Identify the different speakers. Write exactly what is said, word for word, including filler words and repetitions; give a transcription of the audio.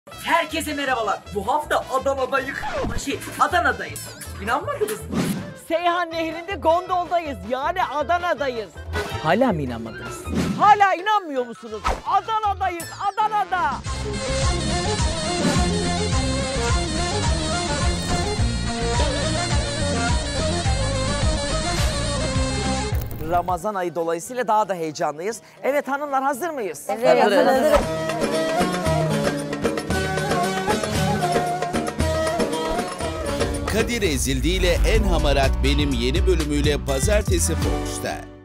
Speaker 1: Herkese merhabalar. Bu hafta Adana'dayız. Ama şey, Adana'dayız. İnanmadınız mı?
Speaker 2: Seyhan Nehri'nde gondoldayız. Yani Adana'dayız.
Speaker 1: Hala mı inanmadınız?
Speaker 2: Hala inanmıyor musunuz? Adana'dayız, Adana'da. Ramazan ayı dolayısıyla daha da heyecanlıyız. Evet hanımlar, hazır mıyız?
Speaker 3: Evet, hazırız. hazırız.
Speaker 4: Kadir Ezildi ile En Hamarat Benim yeni bölümüyle pazartesi Fox'ta.